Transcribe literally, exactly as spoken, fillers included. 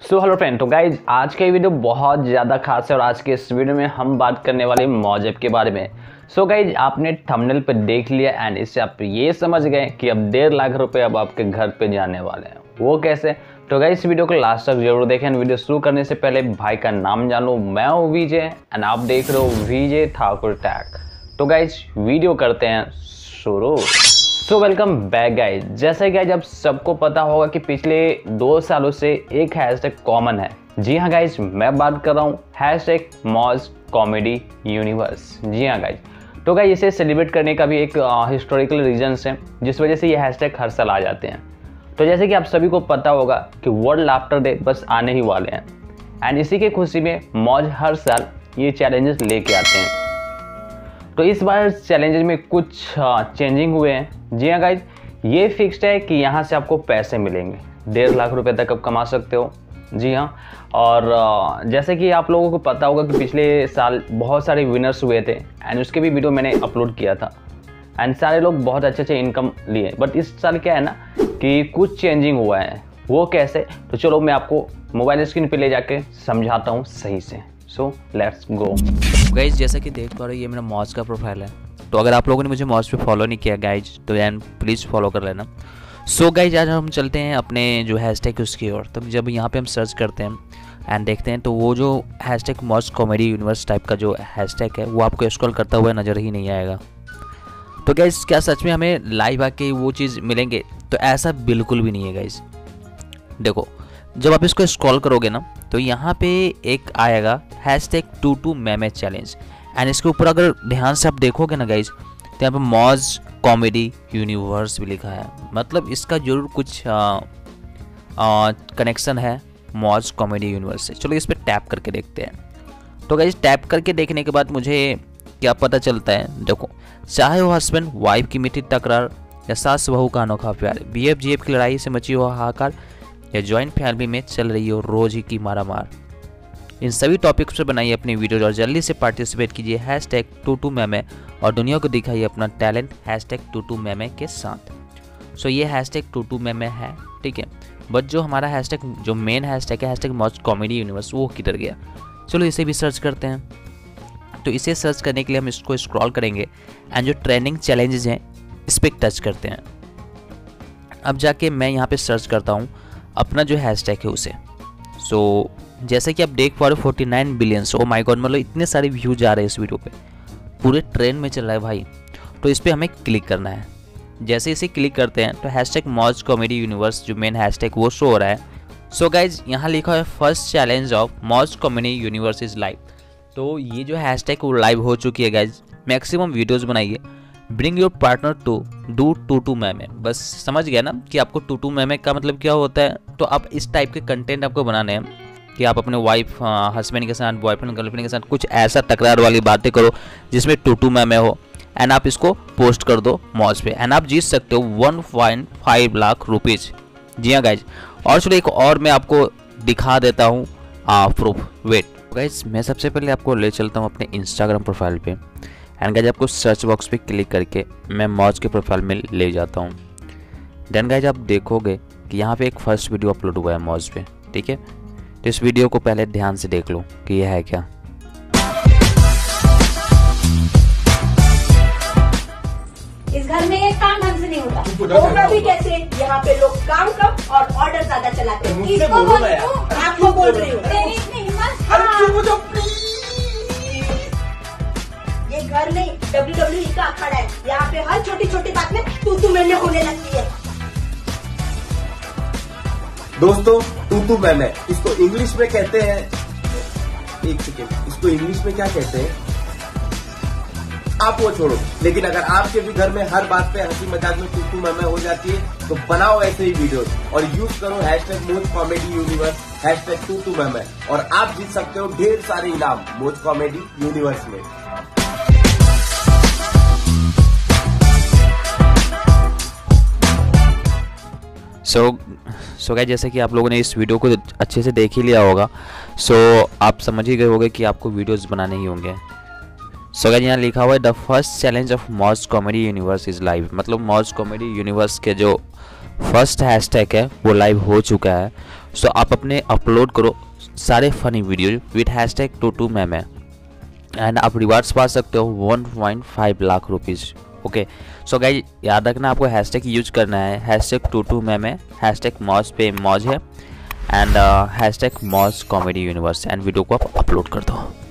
सो hello friend, तो guys आज का वीडियो बहुत ज़्यादा खास है और आज के इस वीडियो में हम बात करने वाले मौज ऐप के बारे में। सो so गाइज आपने थंबनेल पे देख लिया एंड इससे आप ये समझ गए कि अब डेढ़ लाख रुपए अब आपके घर पे जाने वाले हैं। वो कैसे? तो गाइज इस वीडियो को लास्ट तक जरूर देखें। वीडियो शुरू करने से पहले भाई का नाम जान लो, मैं हूँ विजय एंड आप देख रहे हो विजय ठाकुर टैक। तो गाइज वीडियो करते हैं शुरू। So welcome back guys. जैसे गाइज अब सबको पता होगा कि पिछले दो सालों से एक हैशटैग कॉमन है। जी हाँ गाइज, मैं बात कर रहा हूँ हैशटैग मौज कॉमेडी यूनिवर्स। जी हाँ गाइज, तो गाइज इसे सेलिब्रेट करने का भी एक हिस्टोरिकल रीजंस है जिस वजह से ये हैशटैग हर साल आ जाते हैं। तो जैसे कि आप सभी को पता होगा कि वर्ल्ड लाफ्टर डे बस आने ही वाले हैं एंड इसी के खुशी में मौज हर साल ये चैलेंजेस लेके आते हैं। तो इस बार चैलेंजेस में कुछ चेंजिंग हुए हैं। जी हाँ गाइज, ये फिक्स्ड है कि यहाँ से आपको पैसे मिलेंगे, डेढ़ लाख रुपए तक आप कमा सकते हो। जी हाँ, और जैसे कि आप लोगों को पता होगा कि पिछले साल बहुत सारे विनर्स हुए थे एंड उसके भी वीडियो मैंने अपलोड किया था एंड सारे लोग बहुत अच्छे अच्छे इनकम लिए। बट इस साल क्या है ना कि कुछ चेंजिंग हुआ है। वो कैसे? तो चलो मैं आपको मोबाइल स्क्रीन पे ले जाके समझाता हूँ सही से। So let's go guys. जैसा कि देख पा रहे हो ये मेरा मौज का प्रोफाइल है। तो अगर आप लोगों ने मुझे मौज पे फॉलो नहीं किया गाइज तो यार प्लीज़ फॉलो कर लेना। सो गाइज आज हम चलते हैं अपने जो हैशटैग उसकी ओर। तो जब यहाँ पे हम सर्च करते हैं एंड देखते हैं तो वो जो hashtag Moj comedy universe type का जो हैशटैग है वो आपको स्क्रॉल करता हुआ नज़र ही नहीं आएगा। तो गाइज क्या सच में हमें लाइव आके वो चीज़ मिलेंगे? तो ऐसा बिल्कुल भी नहीं है गाइज। देखो जब आप इसको स्क्रॉल करोगे ना तो यहाँ पे एक आएगा हैशटैग टू टू मैमे चैलेंज एंड इसके ऊपर अगर ध्यान से आप देखोगे ना गाइज तो यहाँ पे मौज कॉमेडी यूनिवर्स भी लिखा है। मतलब इसका जरूर कुछ कनेक्शन है मौज कॉमेडी यूनिवर्स से। चलो इस पर टैप करके देखते हैं। तो गाइज टैप करके देखने के बाद मुझे क्या पता चलता है, देखो चाहे वो हस्बैंड वाइफ की मीठी तकरार या सास बहू का अनोखा प्यार, बी एफ जी एफ की लड़ाई से मची हो हाहाकार या जॉइंट फैमिली में चल रही हो रोज ही की मारा मार, इन सभी टॉपिक्स पर बनाइए अपनी वीडियो और जल्दी से पार्टिसिपेट कीजिए हैशटैग टू टू मैमे और दुनिया को दिखाइए अपना टैलेंट हैशटैग टू टू मैमे के साथ। सो ये हैशटैग टू टू मैमे है, ठीक है। बट जो हमारा हैशटैग जो मेन हैशटैग है हैशटैग मौज कॉमेडी यूनिवर्स वो किधर गया? चलो इसे भी सर्च करते हैं। तो इसे सर्च करने के लिए हम इसको स्क्रॉल करेंगे एंड जो ट्रेंडिंग चैलेंजेस हैं इस पर टच करते हैं। अब जाके मैं यहाँ पे सर्च करता हूँ अपना जो हैशटैग है उसे। सो so, जैसे कि आप देख पा रहे हो forty nine billions, oh my god, मतलब इतने सारे व्यूज आ रहे हैं इस वीडियो पे, पूरे ट्रेंड में चल रहा है भाई। तो इस पर हमें क्लिक करना है। जैसे इसे क्लिक करते हैं तो हैशटैग मौज कॉमेडी यूनिवर्स जो मेन हैशटैग वो शो हो रहा है। सो गाइज यहाँ लिखा है first challenge of Moj comedy universe is live. तो ये जो हैशटैग वो लाइव हो चुकी है गाइज। मैक्सिमम वीडियोज़ बनाइए, bring your partner to do टू टू मैमे। बस समझ गया ना कि आपको टू टू मैमे का मतलब क्या होता है। तो आप इस टाइप के कंटेंट आपको बनाने हैं कि आप अपने वाइफ हस्बैंड के साथ, बॉयफ्रेंड गर्लफ्रेंड के साथ कुछ ऐसा तकरार वाली बातें करो जिसमें टू टू मैमे हो एंड आप इसको पोस्ट कर दो मौज पे एंड आप जीत सकते हो one point five lakh rupees. जी हाँ गाइज, और चलो एक और मैं आपको दिखा देता हूँ प्रूफ। वेट गाइज, मैं सबसे पहले आपको ले चलता हूँ अपने इंस्टाग्राम प्रोफाइल पे एंड गाइज आपको सर्च बॉक्स पे क्लिक करके मैं मौज के प्रोफाइल में ले जाता हूँ। देन गाइज आप देखोगे कि यहाँ पे एक फर्स्ट वीडियो अपलोड हुआ है मौज पे, ठीक है। तो इस वीडियो को पहले ध्यान से देख लो कि यह है क्या। इस घर में ये काम ढंग से नहीं होता, होगा भी कैसे? यहाँ पे लोग काम कम और ऑर्डर ज्यादा चलाते हैं। इसको बोल रही हूँ, आपको बोल रही हूँ, तेरी इतनी हिम्मत? ये घर नहीं डब्ल्यू डब्ल्यू ई का अखाड़ा है। यहाँ पे हर छोटी छोटी बात में तू तू मैंने होने लगती है। दोस्तों टू टू मैमे इसको इंग्लिश में कहते हैं, एक सेकेंड, इसको इंग्लिश में क्या कहते हैं आप वो छोड़ो। लेकिन अगर आपके भी घर में हर बात पे हंसी मजाक में टू टू मैमे हो जाती है तो बनाओ ऐसे ही वीडियोस और यूज करो hashtag Moj comedy universe hashtag टू टू मैमे और आप जीत सकते हो ढेर सारे इनाम मौज कॉमेडी यूनिवर्स में। सो सो गाइस जैसे कि आप लोगों ने इस वीडियो को अच्छे से देख ही लिया होगा। सो so, आप समझ ही गए होंगे कि आपको वीडियोस बनाने ही होंगे। सो गाइस यहाँ लिखा हुआ है the first challenge of Moj comedy universe is live. मतलब मौज कॉमेडी यूनिवर्स के जो फर्स्ट हैशटैग है वो लाइव हो चुका है। सो आप अपने अपलोड करो सारे funny video with hashtag टू टू मैमे एंड आप रिवार्ड्स पा सकते हो one point five lakh rupees. Okay so guys याद रखना आपको हैश टैग यूज करना है हैश टैग टू टू मैमे, हैश टैग मौज पे मौज है and hashtag Moj comedy universe and video को आप अपलोड कर दो।